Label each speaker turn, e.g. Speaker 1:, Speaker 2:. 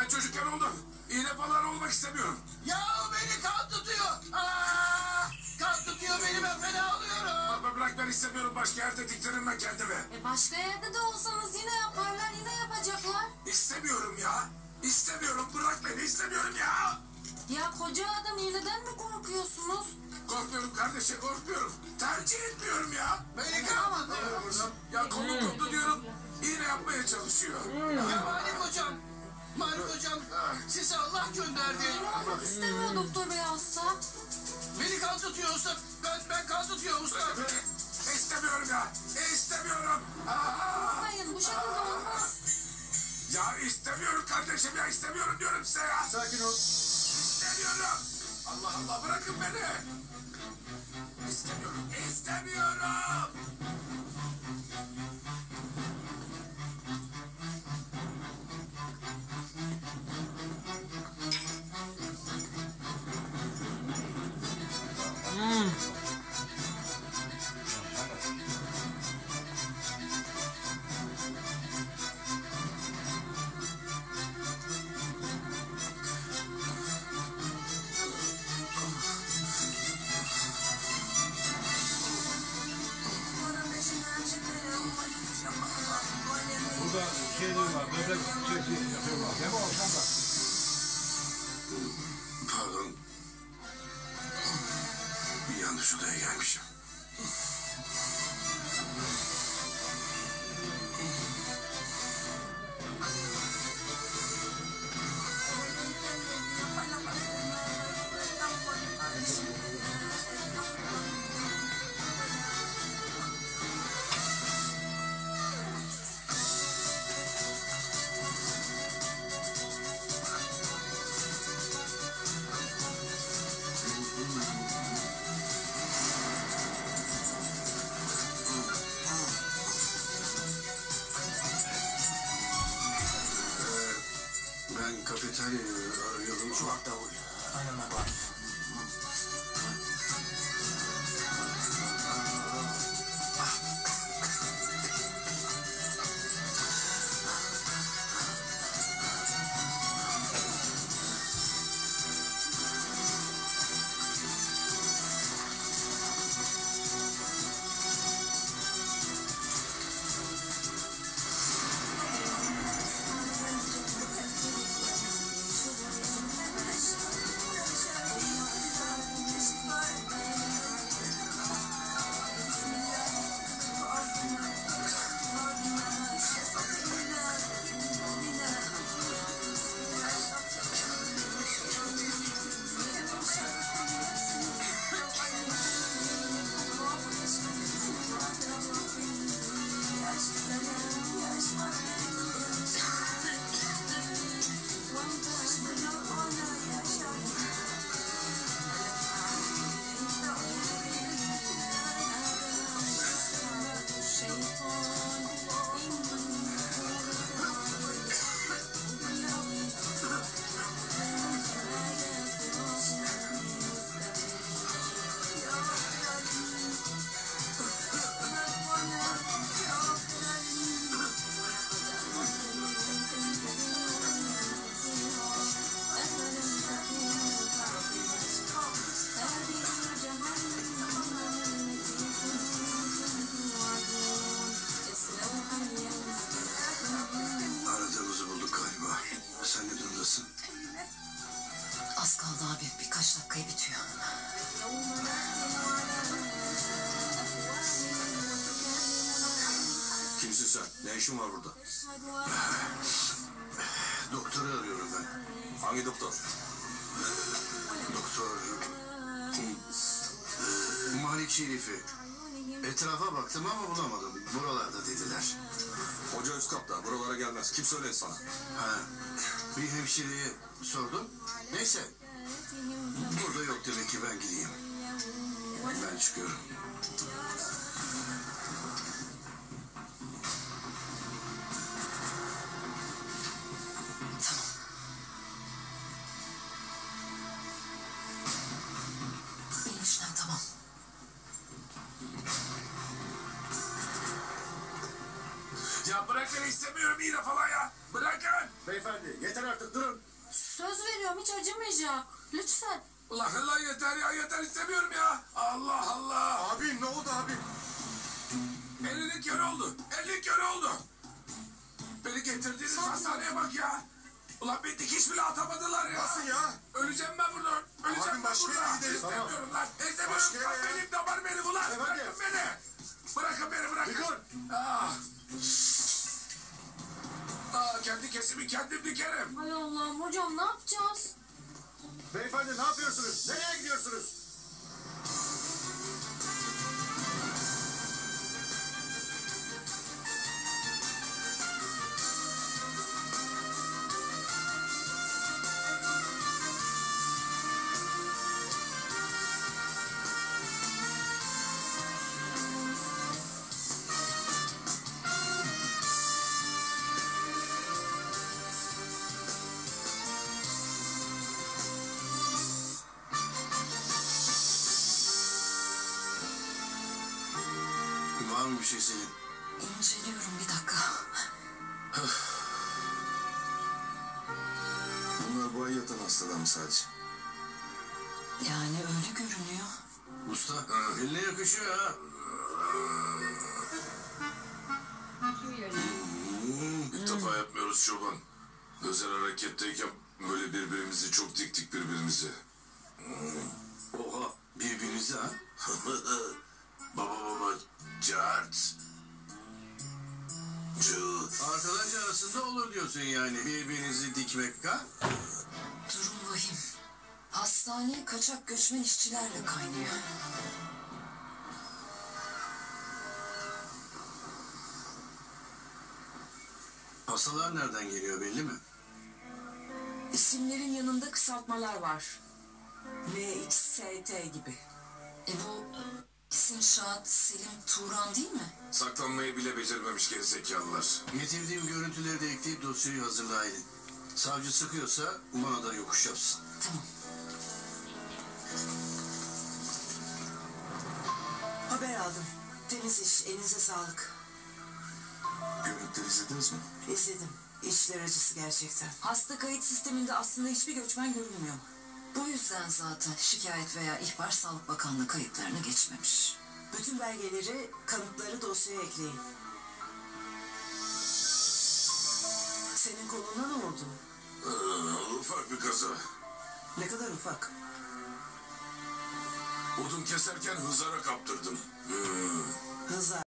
Speaker 1: çocukken oldum. İğne falan olmak istemiyorum.
Speaker 2: Ya beni kan tutuyor. Kan tutuyor beni, ben fena oluyorum.
Speaker 1: Baba bırak, ben istemiyorum. Başka yerde diktiririm ben kendime.
Speaker 3: Başka yerde de olsanız yine yaparlar, yine yapacaklar.
Speaker 1: İstemiyorum ya. İstemiyorum, bırak beni, istemiyorum ya.
Speaker 3: Ya koca adam iğneden mi korkuyorsunuz?
Speaker 1: Korkmuyorum kardeşim, korkmuyorum. Tercih etmiyorum ya.
Speaker 2: Beni kan tutuyor.
Speaker 1: Ya kolu koptu diyorum. İğne yapmaya çalışıyor.
Speaker 2: Ya Malik hocam. Malik hocam, sizi Allah gönderdi.
Speaker 3: İğne olmak istemiyor doktor bey hasta.
Speaker 2: Beni kan tutuyor usta. Ben kan tutuyor usta.
Speaker 1: İstemiyorum ya. İstemiyorum.
Speaker 3: Hayır, bu şekilde olmaz.
Speaker 1: Ya istemiyorum kardeşim ya, istemiyorum diyorum size ya.
Speaker 2: Sakin ol.
Speaker 1: İstemiyorum. Allah Allah, bırakın beni. İstemiyorum. İstemiyorum.
Speaker 4: Burada şey diyorlar, böbrek çekti yapıyorlar. Değil mi Osman da?
Speaker 1: Pardon. Bir yanlış odaya gelmişim. Ben kafeteryayı arıyordum.
Speaker 2: Şu bak davul. Önüme bak.
Speaker 1: Aradığımızı bulduk galiba. Sen ne durumdasın?
Speaker 3: Az kaldı abi, birkaç dakikaya bitiyor.
Speaker 1: Kimsin sen? Ne işin var burada? Doktoru arıyorum ben. Hangi doktor? Doktor... Malik Şerifi. Etrafa baktım ama bulamadım. Buralarda dediler.
Speaker 5: Hoca üst katta, buralara gelmez. Kim söyledi sana?
Speaker 1: Ha, bir hemşireye sordum. Neyse. Burada yok demek ki, ben gideyim. Ben çıkıyorum.
Speaker 3: Benim işlem tamam.
Speaker 1: Ya bırak.
Speaker 2: Bırak beni, istemiyorum iğne falan ya. Bırakın.
Speaker 1: Beyefendi yeter artık durun.
Speaker 3: Söz veriyorum hiç acımayacak. Lütfen.
Speaker 2: Ulan Allah yeter ya, yeter, istemiyorum ya. Allah Allah.
Speaker 1: Abi ne oldu abi?
Speaker 2: Elinin kör oldu. Elin kör oldu. Beni getirdiğiniz hastaneye bak ya. Ulan bir dikiş bile atamadılar ya.
Speaker 1: Nasıl ya?
Speaker 2: Öleceğim ben burada. Öleceğim ben
Speaker 1: başka
Speaker 2: burada.
Speaker 1: yere gidelim.
Speaker 2: İstemiyorum lan. İstemiyorum.
Speaker 1: Başka yere
Speaker 2: Lan
Speaker 1: ya.
Speaker 2: benim damar benim ulan.
Speaker 1: Efendim?
Speaker 2: Bırakın beni. Bırakın beni, bırakın.
Speaker 1: Bir dur.
Speaker 2: Ah. Kendi kesimi kendim dikerim.
Speaker 3: Hay Allah'ım hocam ne yapacağız?
Speaker 1: Beyefendi ne yapıyorsunuz? Nereye gidiyorsunuz? Var mı bir şey senin?
Speaker 3: İnceliyorum bir dakika.
Speaker 5: Bunlar bu ay yatan hastadan mı sadece?
Speaker 3: Yani öyle görünüyor.
Speaker 1: Usta eline yakışıyor ha.
Speaker 2: İlk defa yapmıyoruz çoban. Özel hareketteyken böyle birbirimizi çok diktik birbirimizi.
Speaker 1: Oha birbirinize ha.
Speaker 2: Baba cart. Cıt.
Speaker 1: Arkadaş arasında olur diyorsun yani birbirinizi dikmek ha.
Speaker 3: Durum vahim. Hastane kaçak göçmen işçilerle kaynıyor.
Speaker 1: Hastalar nereden geliyor belli mi?
Speaker 6: İsimlerin yanında kısaltmalar var. MXST gibi.
Speaker 3: Bu Sinşaat Selim Turan değil mi?
Speaker 2: Saklanmayı bile becermemiş gerizekalılar.
Speaker 1: Getirdiğim görüntüleri de ekleyip dosyayı hazırla Aylin. Savcı sıkıyorsa bana da yokuş yapsın.
Speaker 3: Tamam.
Speaker 6: Haber aldım. Temiz iş, elinize sağlık.
Speaker 5: Görüntüleri izlediniz mi?
Speaker 6: İzledim. İşler acısı gerçekten. Hasta kayıt sisteminde aslında hiçbir göçmen görünmüyor.
Speaker 3: Bu yüzden zaten şikayet veya ihbar Sağlık Bakanlığı kayıtlarına geçmemiş.
Speaker 6: Bütün belgeleri, kanıtları dosyaya ekleyin. Senin koluna ne oldu?
Speaker 2: Ufak bir kaza.
Speaker 6: Ne kadar ufak.
Speaker 2: Odun keserken hızara kaptırdım.
Speaker 6: Hızar.